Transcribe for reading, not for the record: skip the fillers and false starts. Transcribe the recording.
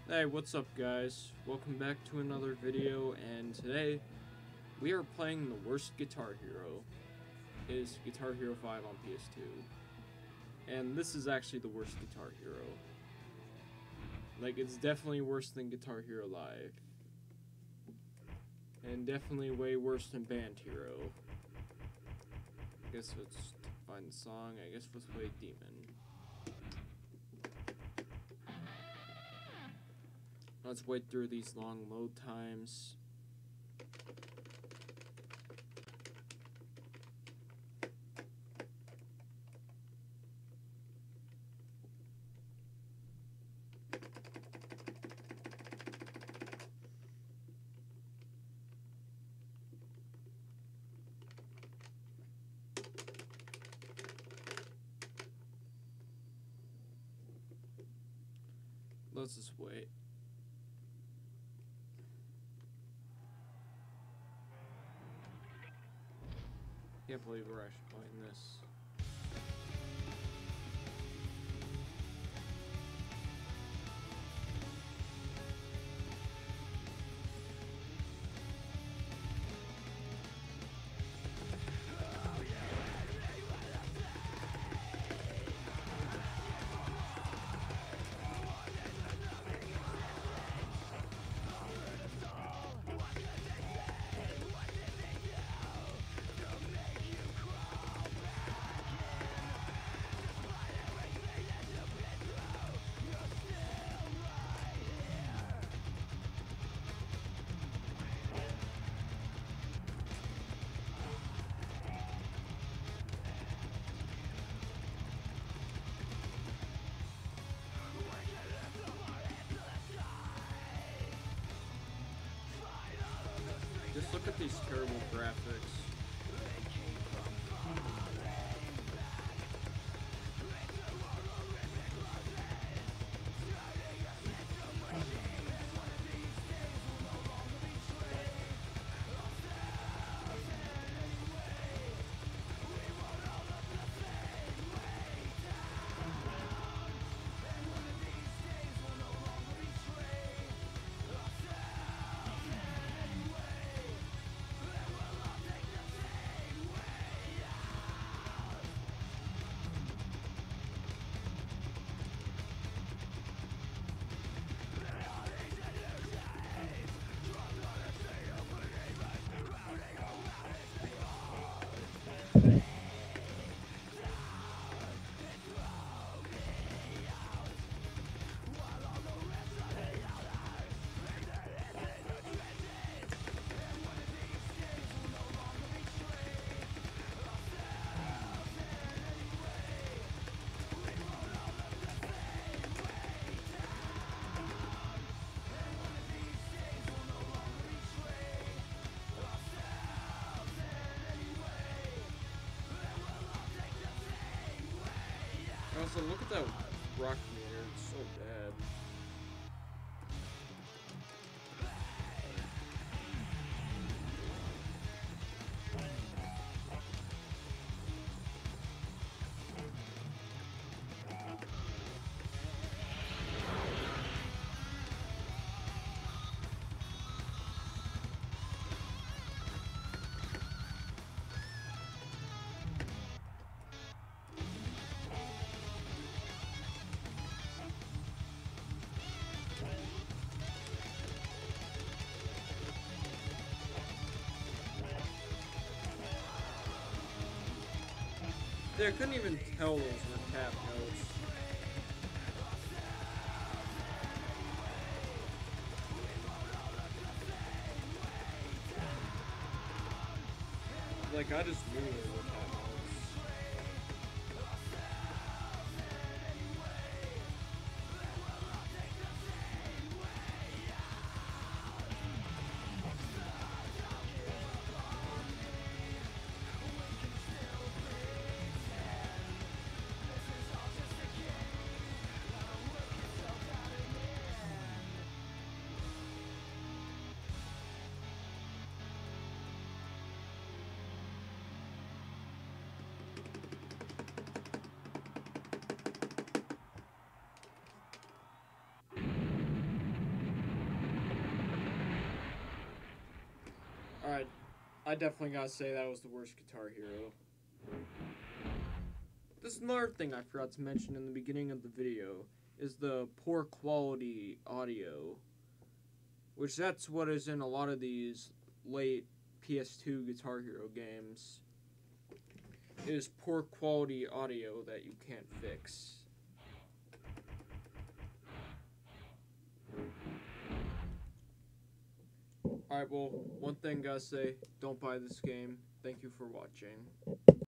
Hey, what's up guys? Welcome back to another video, and today we are playing the worst Guitar Hero. It is Guitar Hero 5 on PS2. And this is actually the worst Guitar Hero. Like, it's definitely worse than Guitar Hero Live. And definitely way worse than Band Hero. I guess let's find the song. I guess let's play Demon. Let's wait through these long load times. Let's just wait. Can't believe we're actually playing this. Just look at these terrible graphics. Also, look at that rock meter, it's so bad. Yeah, I couldn't even tell those were tap notes. Like, I just knew they were tap notes. Alright, I definitely gotta say that was the worst Guitar Hero. This is another thing I forgot to mention in the beginning of the video, is the poor quality audio. Which that's what is in a lot of these late PS2 Guitar Hero games. It is poor quality audio that you can't fix. Alright, well, one thing gotta say, don't buy this game. Thank you for watching.